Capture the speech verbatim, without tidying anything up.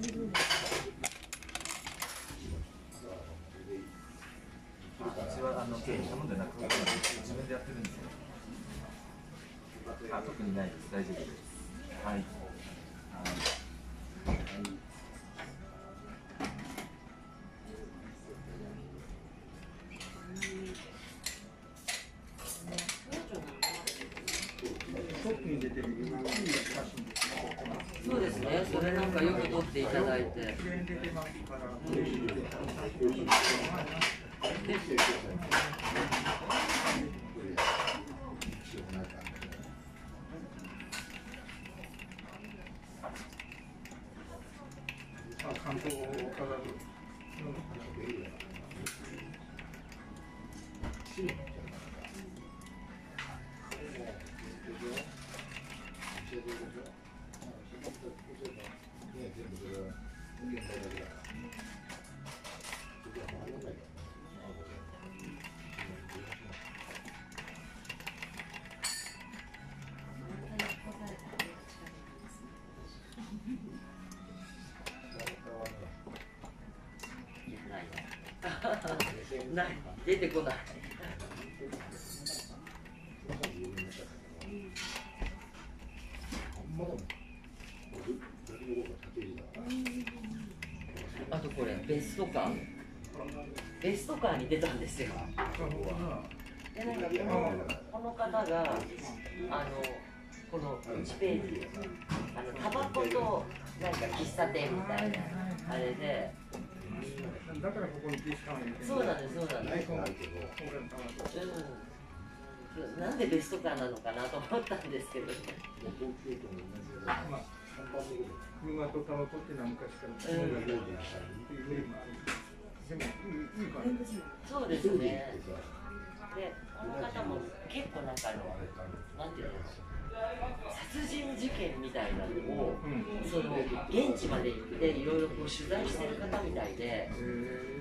私はあの経理頼んでなくて自分でやってるんですよ。あ、特にないです。大丈夫です。はい。はい。 そうですね。それなんかよく撮っていただいて。 関東からない、出てこない。あとこれベストカー、ベストカーに出たんですよ。でなんかこのこの方があのこのいちページ、あのタバコとなんか喫茶店みたいなあれで。 だからここにしかない。 そうなんです、そうなんです。うん。なんでベストカーなのかなと思ったんですけどね。 車とタバコっていうのは昔から。うん。でもいいかな。 そうですね。で、この方も結構なんかあの、なんていうの、殺人事件みたいなのを、うん、その現地まで行っていろいろこう取材してる方みたいで。